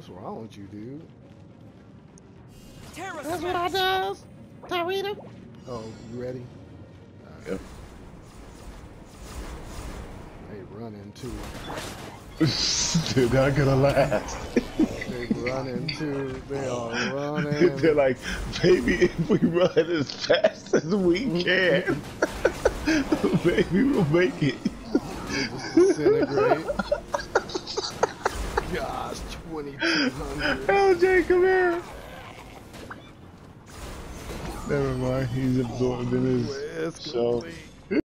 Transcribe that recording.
What's wrong with you, dude? That's what I does, Tarita. Oh, you ready? Yep. They running too. They're not gonna last. They running too. They are running. They're like, baby, if we run as fast as we can, maybe we'll make it. They just disintegrate. Gosh, 2,200. LJ, come here. Never mind, he's absorbed in his It's show. complete.